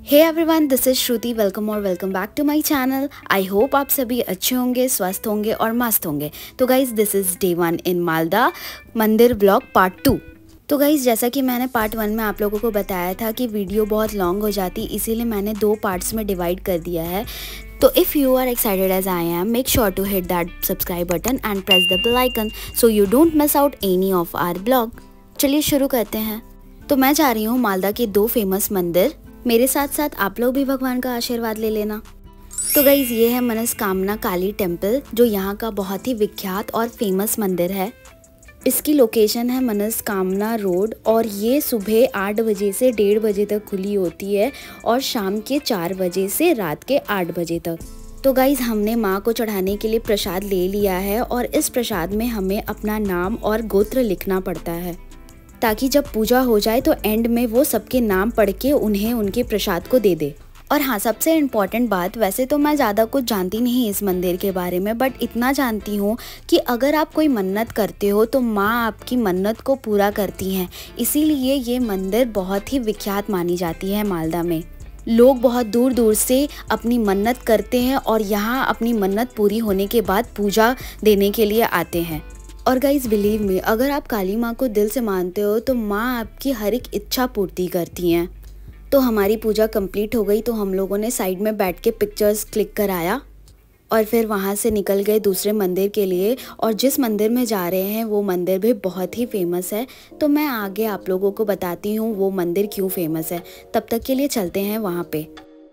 Hey everyone, this is Shruti. Welcome back to my channel. I hope आप सभी अच्छे होंगे, स्वस्थ होंगे और मस्त होंगे। तो guys, this is day 1 in Malda mandir vlog part 2। तो गाइज, जैसा कि मैंने पार्ट 1 में आप लोगों को बताया था कि वीडियो बहुत लॉन्ग हो जाती, इसीलिए मैंने 2 पार्ट्स में डिवाइड कर दिया है। तो if you are excited as I am, make sure to hit that subscribe button and press the bell icon so you don't miss out any of our vlog. चलिए शुरू करते हैं। तो मैं जा रही हूँ मालदा के 2 फेमस मंदिर। मेरे साथ साथ आप लोग भी भगवान का आशीर्वाद ले लेना। तो गाइज, ये है मनस्कामना काली टेम्पल, जो यहाँ का बहुत ही विख्यात और फेमस मंदिर है। इसकी लोकेशन है मनस्कामना रोड और ये सुबह 8 बजे से 1:30 बजे तक खुली होती है और शाम के 4 बजे से रात के 8 बजे तक। तो गाइज, हमने माँ को चढ़ाने के लिए प्रसाद ले लिया है और इस प्रसाद में हमें अपना नाम और गोत्र लिखना पड़ता है, ताकि जब पूजा हो जाए तो एंड में वो सबके नाम पढ़ के उन्हें उनके प्रसाद को दे दे। और हाँ, सबसे इम्पॉर्टेंट बात, वैसे तो मैं ज़्यादा कुछ जानती नहीं इस मंदिर के बारे में, बट इतना जानती हूँ कि अगर आप कोई मन्नत करते हो तो माँ आपकी मन्नत को पूरा करती हैं। इसीलिए ये मंदिर बहुत ही विख्यात मानी जाती है मालदा में। लोग बहुत दूर दूर से अपनी मन्नत करते हैं और यहाँ अपनी मन्नत पूरी होने के बाद पूजा देने के लिए आते हैं। और गाइज, बिलीव मी, अगर आप काली माँ को दिल से मानते हो तो माँ आपकी हर एक इच्छा पूर्ति करती हैं। तो हमारी पूजा कंप्लीट हो गई, तो हम लोगों ने साइड में बैठ के पिक्चर्स क्लिक कराया और फिर वहाँ से निकल गए दूसरे मंदिर के लिए। और जिस मंदिर में जा रहे हैं वो मंदिर भी बहुत ही फेमस है, तो मैं आगे आप लोगों को बताती हूँ वो मंदिर क्यों फेमस है। तब तक के लिए चलते हैं वहाँ पे।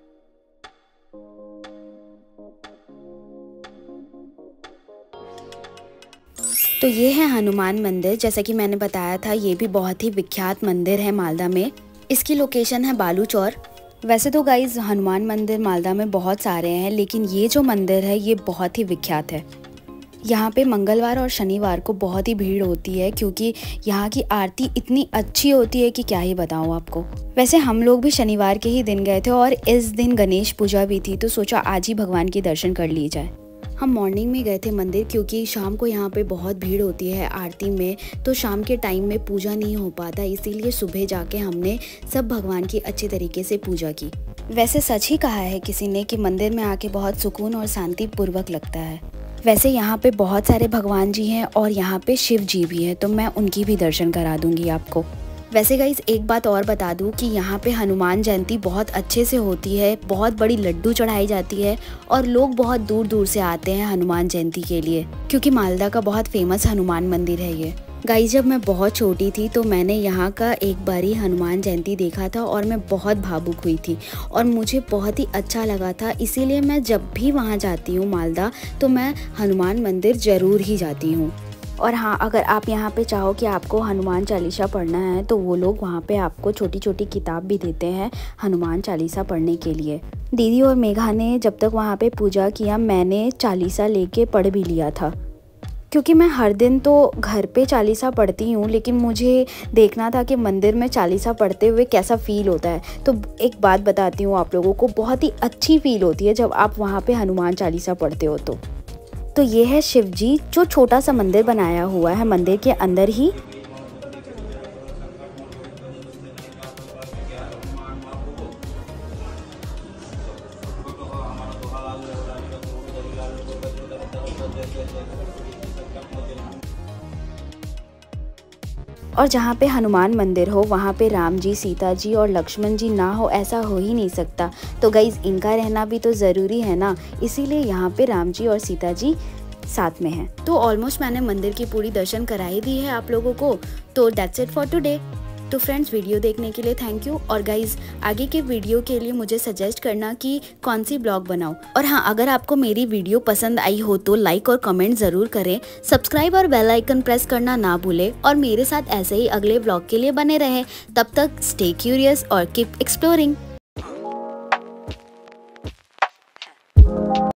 तो ये है हनुमान मंदिर। जैसा कि मैंने बताया था, ये भी बहुत ही विख्यात मंदिर है मालदा में। इसकी लोकेशन है बालूचौर। वैसे तो गाइज, हनुमान मंदिर मालदा में बहुत सारे हैं, लेकिन ये जो मंदिर है ये बहुत ही विख्यात है। यहाँ पे मंगलवार और शनिवार को बहुत ही भीड़ होती है, क्योंकि यहाँ की आरती इतनी अच्छी होती है कि क्या ही बताऊँ आपको। वैसे हम लोग भी शनिवार के ही दिन गए थे और इस दिन गणेश पूजा भी थी, तो सोचा आज ही भगवान के दर्शन कर लिए जाए। हम मॉर्निंग में गए थे मंदिर, क्योंकि शाम को यहाँ पे बहुत भीड़ होती है आरती में, तो शाम के टाइम में पूजा नहीं हो पाता, इसीलिए सुबह जाके हमने सब भगवान की अच्छे तरीके से पूजा की। वैसे सच ही कहा है किसी ने कि मंदिर में आके बहुत सुकून और शांति पूर्वक लगता है। वैसे यहाँ पे बहुत सारे भगवान जी हैं और यहाँ पे शिव जी भी हैं, तो मैं उनकी भी दर्शन करा दूँगी आपको। वैसे गाइस, एक बात और बता दूं कि यहाँ पे हनुमान जयंती बहुत अच्छे से होती है, बहुत बड़ी लड्डू चढ़ाई जाती है और लोग बहुत दूर दूर से आते हैं हनुमान जयंती के लिए, क्योंकि मालदा का बहुत फेमस हनुमान मंदिर है ये। गाइस, जब मैं बहुत छोटी थी तो मैंने यहाँ का एक बारी हनुमान जयंती देखा था और मैं बहुत भावुक हुई थी और मुझे बहुत ही अच्छा लगा था। इसीलिए मैं जब भी वहाँ जाती हूँ मालदा, तो मैं हनुमान मंदिर ज़रूर ही जाती हूँ। और हाँ, अगर आप यहाँ पे चाहो कि आपको हनुमान चालीसा पढ़ना है, तो वो लोग वहाँ पे आपको छोटी छोटी किताब भी देते हैं हनुमान चालीसा पढ़ने के लिए। दीदी और मेघा ने जब तक वहाँ पे पूजा किया, मैंने चालीसा लेके पढ़ भी लिया था, क्योंकि मैं हर दिन तो घर पे चालीसा पढ़ती हूँ, लेकिन मुझे देखना था कि मंदिर में चालीसा पढ़ते हुए कैसा फ़ील होता है। तो एक बात बताती हूँ आप लोगों को, बहुत ही अच्छी फ़ील होती है जब आप वहाँ पे हनुमान चालीसा पढ़ते हो। तो ये है शिव जी, जो छोटा सा मंदिर बनाया हुआ है मंदिर के अंदर ही। और जहाँ पे हनुमान मंदिर हो वहाँ पे राम जी, सीता जी और लक्ष्मण जी ना हो, ऐसा हो ही नहीं सकता। तो गाइज, इनका रहना भी तो ज़रूरी है ना, इसीलिए यहाँ पे राम जी और सीता जी साथ में हैं। तो ऑलमोस्ट मैंने मंदिर की पूरी दर्शन करा ही दी है आप लोगों को। तो दैट्स इट फॉर टुडे। तो फ्रेंड्स, वीडियो देखने के लिए थैंक यू। और गाइज, आगे के वीडियो के लिए मुझे सजेस्ट करना कि कौन सी ब्लॉग बनाऊं। और हाँ, अगर आपको मेरी वीडियो पसंद आई हो तो लाइक और कमेंट ज़रूर करें, सब्सक्राइब और बेल आइकन प्रेस करना ना भूलें और मेरे साथ ऐसे ही अगले ब्लॉग के लिए बने रहें। तब तक स्टे क्यूरियस और कीप एक्सप्लोरिंग।